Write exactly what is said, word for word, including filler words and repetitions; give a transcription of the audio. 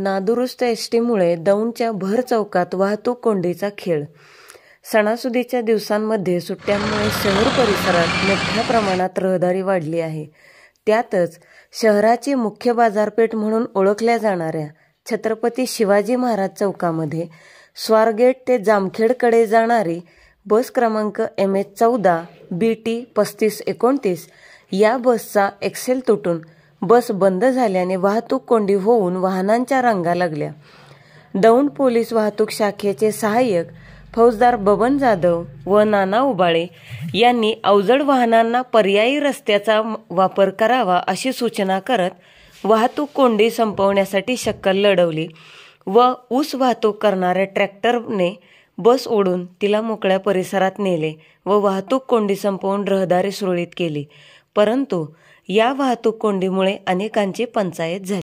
नादुरुस्त एस टीमुळे दौंडच्या भर चौकात वाहतूक कोंडीचा खेळ। सणासुदीच्या दिवसांमध्ये सुट्ट्यांमुळे शहर परिसरात मोठ्या प्रमाणात रहदारी वाढली आहे। त्यातच शहराची मुख्य बाजारपेठ म्हणून ओळखल्या जाणाऱ्या छत्रपती शिवाजी महाराज चौकामध्ये स्वारगेट ते जामखेडकडे जाणारी बस क्रमांक एम एच चौदा बी टी पस्तीस एकोणतीस या बसचा एक्सेल तुटून बस बंद झाल्याने वाहतूक कोंडी होऊन वाहनांच्या रांगा लागल्या। दौंड पोलीस वाहतूक शाखेचे सहाय्यक फौजदार बबन जाधव व नाना उबाळे यांनी अवजड वाहनांना पर्यायी रस्त्याचा वापर करावा अशी सूचना करत वाहतूक कोंडी संपवण्यासाठी शक्कल लढवली व ऊस वाहतूक करणाऱ्या ट्रॅक्टरने बस ओढून तिला मोकळ्या परिसरात नेले व वाहतूक कोंडी संपवून रहदारी सुरळीत केली। परंतु या वाहतूक कोंडीमुळे अनेकांची पंचायत झाली।